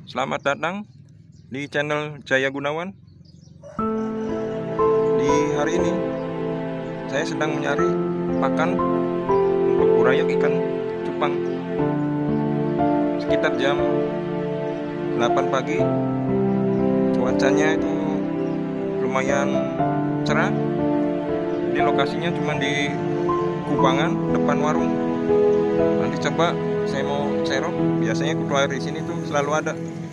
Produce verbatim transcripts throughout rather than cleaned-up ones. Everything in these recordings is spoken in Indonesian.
Selamat datang di channel Jaya Gunawan. Di hari ini saya sedang mencari pakan untuk burayak ikan cupang. Sekitar jam delapan pagi, cuacanya itu lumayan cerah. Di lokasinya cuma di kubangan depan warung. Nanti coba saya mau serok. Biasanya kutu air di sini tuh selalu ada.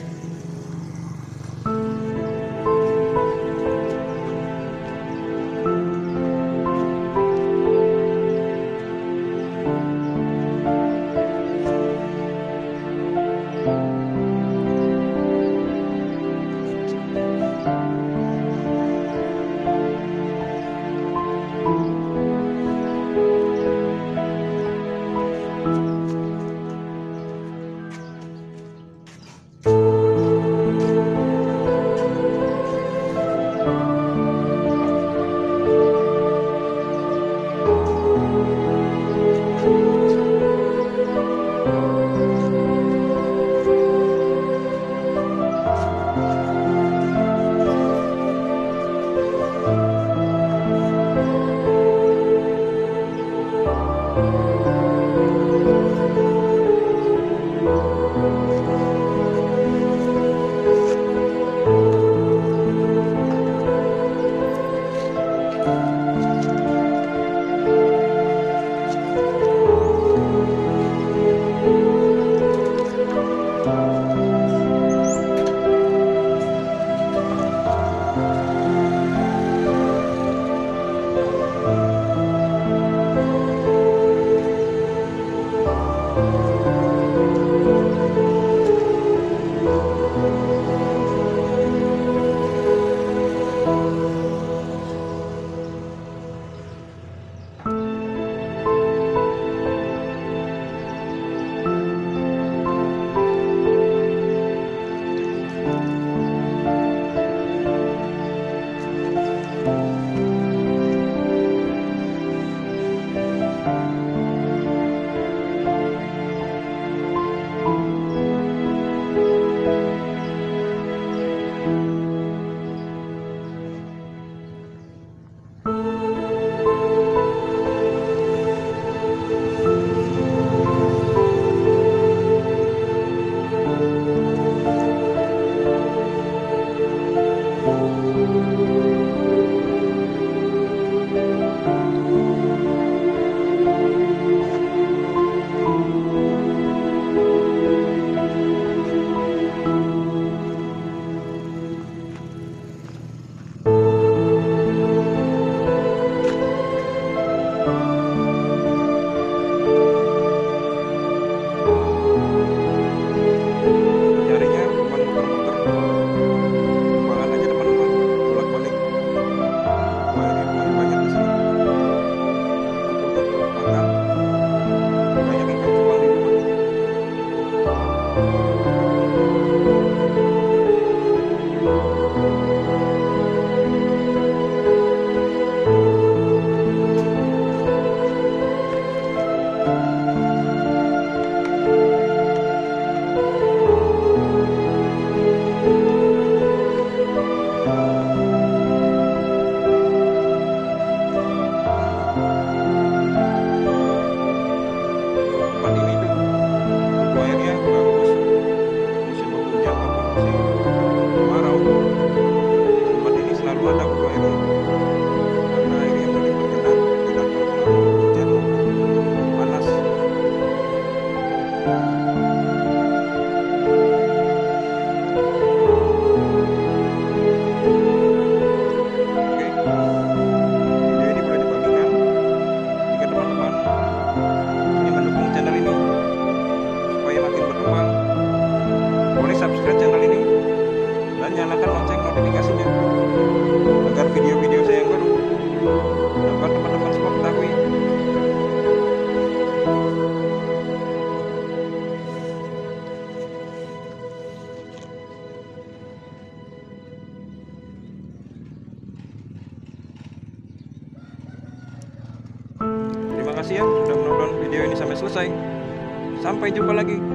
Subscribe channel ini dan nyalakan lonceng notifikasinya agar video-video saya yang baru dapat teman-teman semua ketahui. Terima kasih ya sudah menonton video ini sampai selesai. Sampai jumpa lagi.